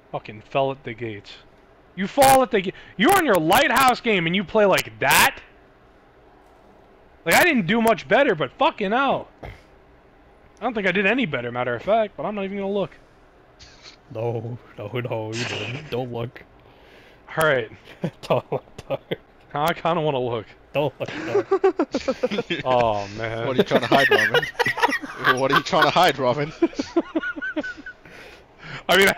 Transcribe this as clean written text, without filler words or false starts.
Fucking fell at the gates. You fall at the gate. You're on your lighthouse game and you play like that? Like, I didn't do much better, but fucking hell. I don't think I did any better, matter of fact, but I'm not even gonna look. No, you didn't. Don't look. Alright. Don't look. I kinda wanna look. Don't look. Oh, man. What are you trying to hide, Robin? What are you trying to hide, Robin? I mean,